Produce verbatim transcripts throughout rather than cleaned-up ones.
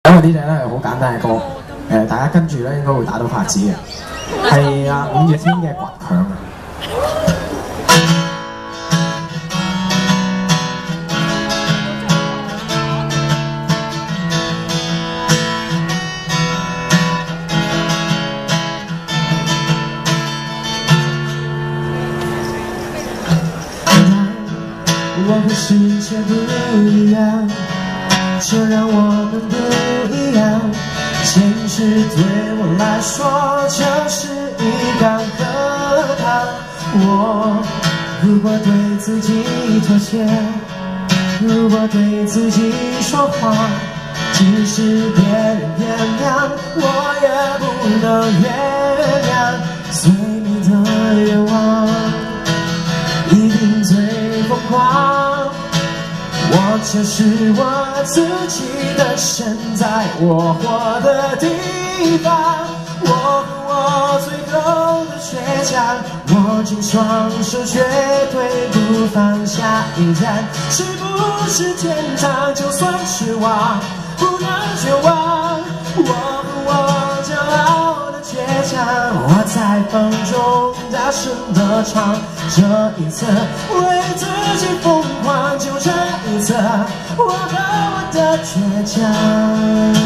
咁啊呢隻咧係好簡單嘅歌，誒大家跟住咧應該會打到拍子嘅，係啊五月天嘅《倔強》啊。 我和世界不一样，就让我们不一样。现实对我来说就是一缸荷塘。我如果对自己妥协，如果对自己说谎，即使别人原谅，我也不能原谅。最美的愿望，一定最疯狂。 我就是我自己的神，在我活的地方，我和我最后的倔强，握紧双手，绝对不放。下一站是不是天堂？就算失望，不能绝望。我和我骄傲的倔强，我在风中大声地唱。这一次为自己疯狂，就这一次，我和我的倔强。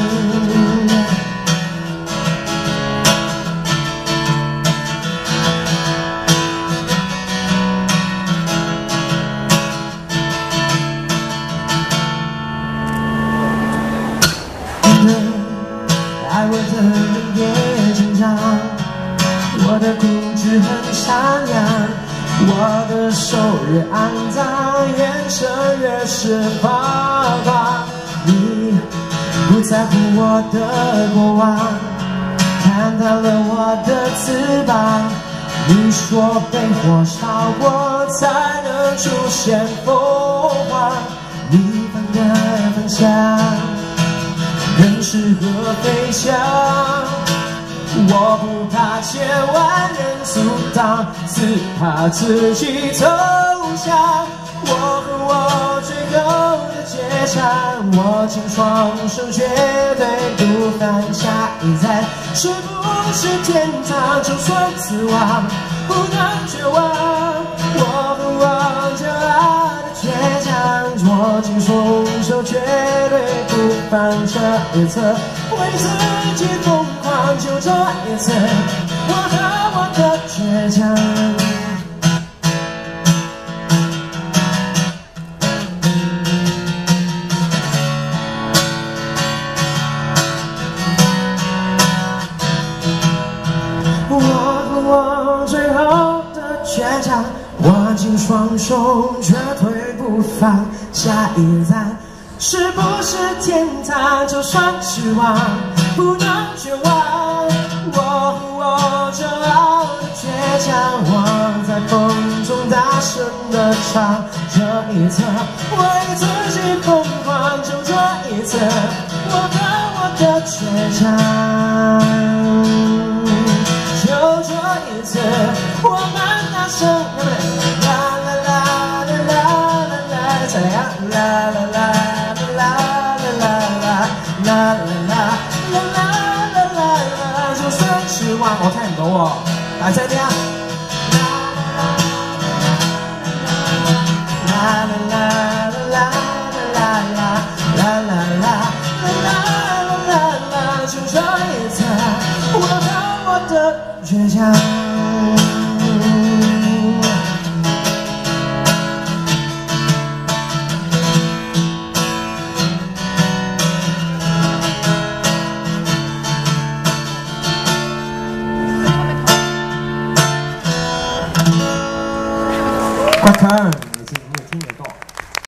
爱我的人也紧张，我的固执很善良，我的手越肮脏，眼神越是发光。你不在乎我的过往，看淡了我的翅膀。你说被火烧过才能出现凤凰，你分的分享。 人适合飞翔，我不怕千万人阻挡，只怕自己投降。我和我最后的倔强，握紧双手，绝对不放。下一站是不是天堂？就算死亡，不能绝望。我和我骄傲的倔强，握紧双手，绝对不放。这一次为自己疯狂，就这一次，我和我的倔强。 我最后的倔强，握紧双手，绝对不放。下一站是不是天堂？就算失望，不能绝望。我和我骄傲的倔强，我在风中大声地唱。这一次为自己疯狂，就这一次，我和我的倔强。 我们大声啦啦啦啦啦啦啦，再来啦啦啦啦啦啦啦啦啦啦啦啦啦，就算失望，我看唔到喎，大聲啲啊！啦啦啦啦啦啦啦啦啦啦啦，就这一次，我和我的倔强。